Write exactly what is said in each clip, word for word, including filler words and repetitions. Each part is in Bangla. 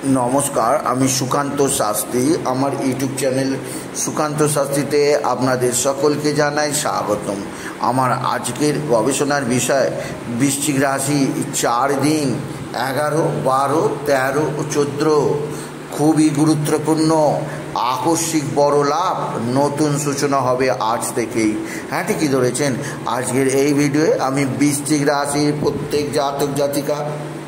নমস্কার, আমি সুকান্ত শাস্ত্রী। আমার ইউটিউব চ্যানেল সুকান্ত শাস্ত্রীতে আপনাদের সকলকে জানাই স্বাগতম। আমার আজকের গবেষণার বিষয় বৃশ্চিক রাশি চার দিন এগারো বারো তেরো ও চোদ্দো খুবই গুরুত্বপূর্ণ আকস্মিক বড় লাভ, নতুন সূচনা হবে আজ থেকেই। হ্যাঁ, ঠিকই ধরেছেন। আজকের এই ভিডিওয়ে আমি বৃশ্চিক রাশির প্রত্যেক জাতক জাতিকা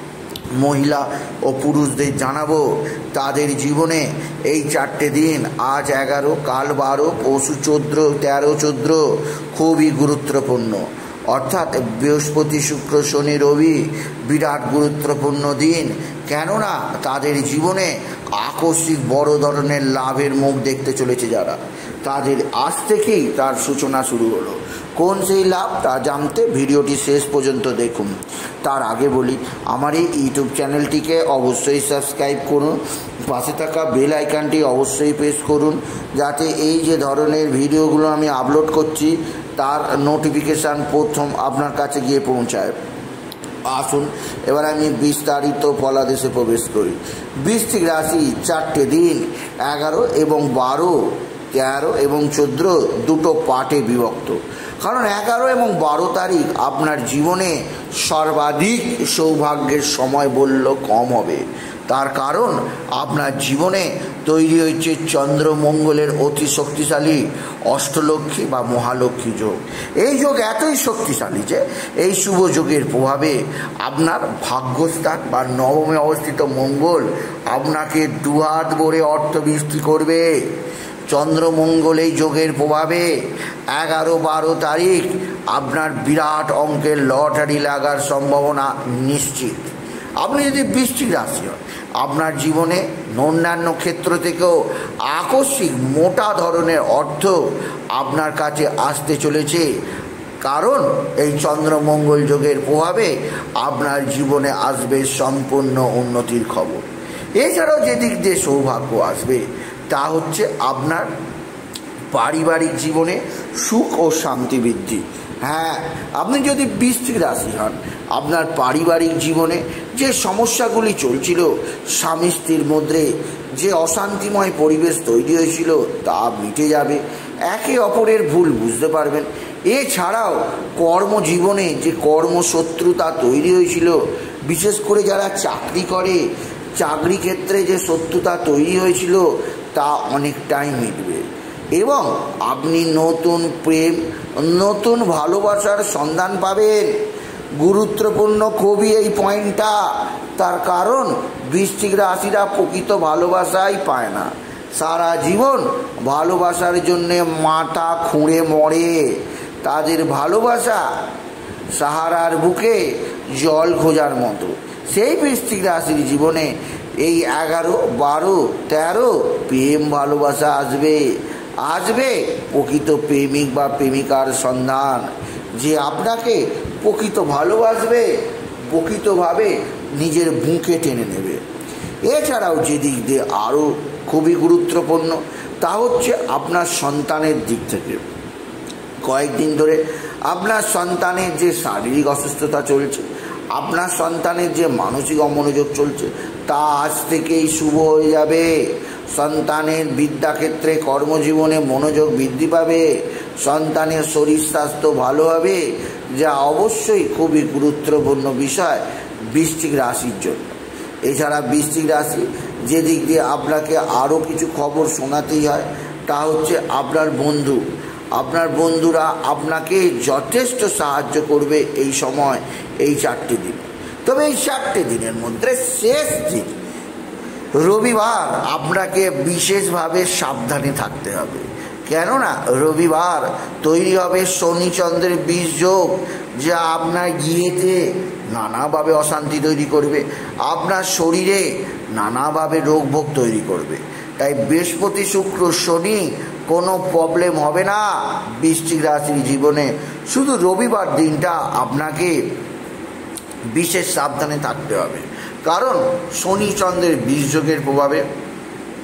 মহিলা ও পুরুষদের জানাবো তাদের জীবনে এই চারটে দিন, আজ এগারো, কাল বারো, পরশু চোদ্দো, তেরো চোদ্দো খুবই গুরুত্বপূর্ণ। অর্থাৎ বৃহস্পতি শুক্র শনি রবি বিরাট গুরুত্বপূর্ণ দিন। কেননা তাদের জীবনে আকস্মিক বড় ধরনের লাভের মুখ দেখতে চলেছে যারা, তাদের আজ থেকেই তার সূচনা শুরু হলো। কোন সেই লাভ তা জানতে ভিডিওটি শেষ পর্যন্ত দেখুন। তার আগে বলি, আমার এই ইউটিউব চ্যানেলটিকে অবশ্যই সাবস্ক্রাইব করুন, পাশে থাকা বেল আইকনটি অবশ্যই প্রেস করুন, যাতে এই যে ধরনের ভিডিওগুলো আমি আপলোড করছি তার নোটিফিকেশান প্রথম আপনার কাছে গিয়ে পৌঁছায়। আসুন এবার আমি বিস্তারিত ফলাদেশে প্রবেশ করি। বৃশ্চিক রাশি চারটে দিন এগারো এবং বারো, তেরো এবং চোদ্দো দুটো পার্টে বিভক্ত। কারণ এগারো এবং বারো তারিখ আপনার জীবনে সর্বাধিক সৌভাগ্যের সময় বললেও কম হবে। তার কারণ আপনার জীবনে তৈরি হয়েছে চন্দ্রমঙ্গলের অতি শক্তিশালী অষ্টলক্ষ্মী বা মহালক্ষ্মী যোগ। এই যোগ এতই শক্তিশালী যে এই শুভ যোগের প্রভাবে আপনার ভাগ্যস্থান বা নবমে অবস্থিত মঙ্গল আপনাকে দুহাত ভরে অর্থ বৃষ্টি করবে। চন্দ্রমঙ্গল এই যোগের প্রভাবে এগারো বারো তারিখ আপনার বিরাট অঙ্কের লটারি লাগার সম্ভাবনা নিশ্চিত। আপনি যদি বৃশ্চিক রাশি হন, আপনার জীবনে অন্যান্য ক্ষেত্র থেকেও আকস্মিক মোটা ধরনের অর্থ আপনার কাছে আসতে চলেছে। কারণ এই চন্দ্রমঙ্গল যোগের প্রভাবে আপনার জীবনে আসবে সম্পূর্ণ উন্নতির খবর। এছাড়াও যে দিক দিয়ে সৌভাগ্য আসবে তা হচ্ছে আপনার পারিবারিক জীবনে সুখ ও শান্তি বৃদ্ধি। হ্যাঁ, আপনি যদি বৃশ্চিক রাশি হন, আপনার পারিবারিক জীবনে যে সমস্যাগুলি চলছিল, স্বামী স্ত্রীর মধ্যে যে অশান্তিময় পরিবেশ তৈরি হয়েছিল তা মিটে যাবে। একে অপরের ভুল বুঝতে পারবেন। এছাড়াও কর্মজীবনে যে কর্মশত্রুতা তৈরি হয়েছিল, বিশেষ করে যারা চাকরি করে, চাকরি ক্ষেত্রে যে শত্রুতা তৈরি হয়েছিল তা অনেকটাই মিটবে এবং আপনি নতুন প্রেম, নতুন ভালোবাসার সন্ধান পাবেন। গুরুত্বপূর্ণ খুবই এই পয়েন্টটা। তার কারণ বৃশ্চিক রাশিরা প্রকৃত ভালোবাসাই পায় না, সারা জীবন ভালোবাসার জন্যে মাথা খুঁড়ে মরে। তাদের ভালোবাসা সাহারার বুকে জল খোঁজার মতো। সেই বৃশ্চিক রাশির জীবনে এই এগারো বারো তেরো প্রেম ভালোবাসা আসবে আসবে প্রকৃত প্রেমিক বা প্রেমিকার সন্ধান, যে আপনাকে প্রকৃত ভালোবাসবে, প্রকৃতভাবে নিজের বুকে টেনে নেবে। এছাড়াও যে দিক দিয়ে আরও খুবই গুরুত্বপূর্ণ তা হচ্ছে আপনার সন্তানের দিক থেকে। কয়েকদিন ধরে আপনার সন্তানের যে শারীরিক অসুস্থতা চলছে, আপনার সন্তানের যে মানসিক অমনোযোগ চলছে তা আজ থেকেই শুভ হয়ে যাবে। সন্তানের বিদ্যাক্ষেত্রে কর্মজীবনে মনোযোগ বৃদ্ধি পাবে, সন্তানের শরীর স্বাস্থ্য ভালো হবে, যা অবশ্যই খুবই গুরুত্বপূর্ণ বিষয় বৃশ্চিক রাশির জন্য। এছাড়া বৃশ্চিক রাশি যে দিক দিয়ে আপনাকে আরও কিছু খবর শোনাতেই হয় তা হচ্ছে আপনার বন্ধু, আপনার বন্ধুরা আপনাকে যথেষ্ট সাহায্য করবে এই সময়, এই চারটে দিন। তবে এই চারটে দিনের মধ্যে শেষ দিন রবিবার আপনাকে বিশেষভাবে সাবধানে থাকতে হবে। কেননা রবিবার তৈরি হবে শনি চন্দ্রের বিষ যোগ, যা আপনার গিয়েতে নানাভাবে অশান্তি তৈরি করবে, আপনার শরীরে নানাভাবে রোগ ভোগ তৈরি করবে। তাই বৃহস্পতি শুক্র শনি কোনো প্রবলেম হবে না বৃশ্চিক রাশির জীবনে। শুধু রবিবার দিনটা আপনাকে বিশেষ সাবধানে থাকতে হবে। কারণ শনি চন্দ্রের বিষ যোগের প্রভাবে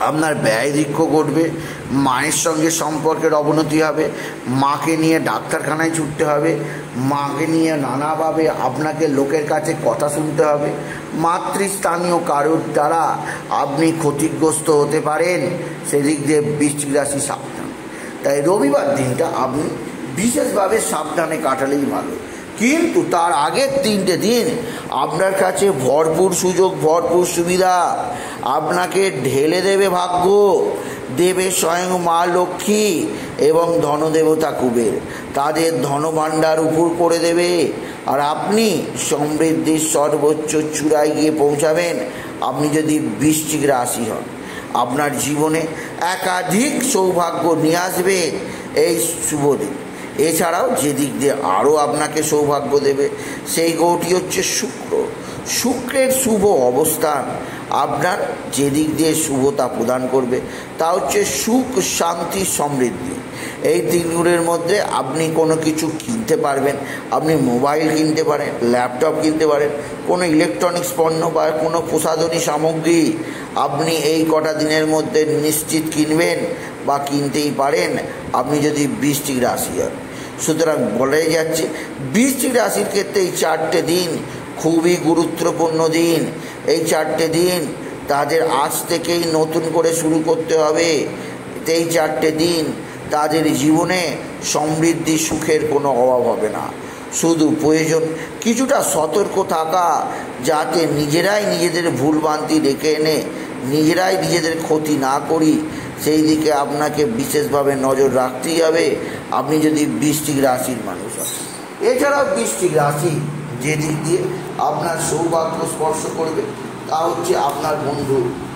আপনার ব্যয় দীর্ঘ ঘটবে, মায়ের সঙ্গে সম্পর্কের অবনতি হবে, মাকে নিয়ে ডাক্তারখানায় ছুটতে হবে, মাকে নিয়ে নানাভাবে আপনাকে লোকের কাছে কথা শুনতে হবে, মাতৃস্থানীয় কারোর দ্বারা আপনি ক্ষতিগ্রস্ত হতে পারেন। সেদিক দিয়ে বৃশ্চিক রাশি সাবধান। তাই রবিবার দিনটা আপনি বিশেষভাবে সাবধানে কাটালেই ভালো। কিন্তু তার আগের তিনটে দিন আপনার কাছে ভরপুর সুযোগ, ভরপুর সুবিধা, আপনাকে ঢেলে দেবে ভাগ্য, দেবে স্বয়ং মা লক্ষ্মী এবং ধনদেবতা কুবের, তাদের ধনভাণ্ডার উপর করে দেবে, আর আপনি সমৃদ্ধির সর্বোচ্চ চূড়ায় গিয়ে পৌঁছাবেন। আপনি যদি বৃশ্চিক রাশি হন, আপনার জীবনে একাধিক সৌভাগ্য নিয়ে আসবে এই শুভ দিন। এছাড়াও যে দিক দিয়ে আরও আপনাকে সৌভাগ্য দেবে সেই গ্রহটি হচ্ছে শুক্র। শুক্রের শুভ অবস্থান আপনার যে দিক দিয়ে শুভতা প্রদান করবে তা হচ্ছে সুখ, শান্তি, সমৃদ্ধি। এই দিনগুলোর মধ্যে আপনি কোনো কিছু কিনতে পারবেন, আপনি মোবাইল কিনতে পারেন, ল্যাপটপ কিনতে পারেন, কোনো ইলেকট্রনিক্স পণ্য বা কোনো প্রসাধনী সামগ্রী আপনি এই কটা দিনের মধ্যে নিশ্চিত কিনবেন বা কিনতেই পারেন, আপনি যদি বৃশ্চিক রাশি হন। সুতরাং বলে যাচ্ছে বৃশ্চিক রাশির ক্ষেত্রে এই চারটে দিন খুবই গুরুত্বপূর্ণ দিন। এই চারটে দিন তাদের আজ থেকেই নতুন করে শুরু করতে হবে। এই চারটে দিন তাদের জীবনে সমৃদ্ধি, সুখের কোনো অভাব হবে না। শুধু প্রয়োজন কিছুটা সতর্ক থাকা, যাতে নিজেরাই নিজেদের ভুলভ্রান্তি রেখে এনে নিজেরাই নিজেদের ক্ষতি না করি, সেই দিকে আপনাকে বিশেষভাবে নজর রাখতেই হবে আপনি যদি বৃশ্চিক রাশির মানুষ হন। এছাড়াও বৃশ্চিক রাশি যে দিক দিয়ে আপনার সৌভাগ্য স্পর্শ করবে তা হচ্ছে আপনার বন্ধু,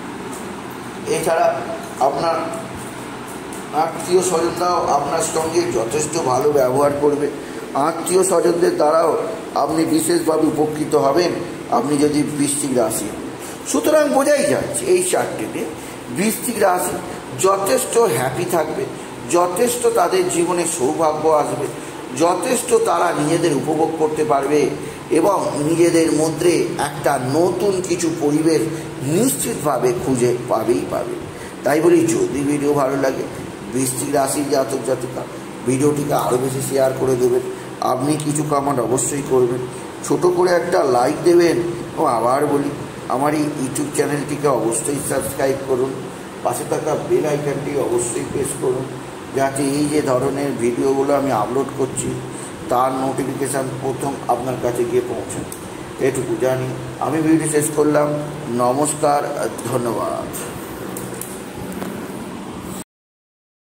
এছাড়া আপনার আত্মীয় স্বজনরাও আপনার সঙ্গে যথেষ্ট ভালো ব্যবহার করবে। আত্মীয় স্বজনদের দ্বারাও আপনি বিশেষভাবে উপকৃত হবেন আপনি যদি বৃশ্চিক রাশি হন। সুতরাং বোঝাই যাচ্ছে এই চারটিতে বৃশ্চিক রাশি যথেষ্ট হ্যাপি থাকবে, যথেষ্ট তাদের জীবনে সৌভাগ্য আসবে, যথেষ্ট তারা নিজেদের উপভোগ করতে পারবে এবং নিজেদের মধ্যে একটা নতুন কিছু পরিবেশ নিশ্চিতভাবে খুঁজে পাবেই পাবে। তাই বলি, যদি ভিডিও ভালো লাগে বৃশ্চিক রাশির জাতক জাতিকা ভিডিওটিকে আরও বেশি শেয়ার করে দেবেন। আপনি কিছু কমেন্ট অবশ্যই করবেন, ছোট করে একটা লাইক দেবেন। ও আবার বলি, আমার এই ইউটিউব চ্যানেলটিকে অবশ্যই সাবস্ক্রাইব করুন, পাশে থাকা বেল আইকনটি অবশ্যই প্রেস করুন, যাতে এই যে ধরনের ভিডিওগুলো আমি আপলোড করছি তার নোটিফিকেশান প্রথম আপনার কাছে গিয়ে পৌঁছায়। এটুকু জানি। আমি ভিডিও শেষ করলাম। নমস্কার, ধন্যবাদ।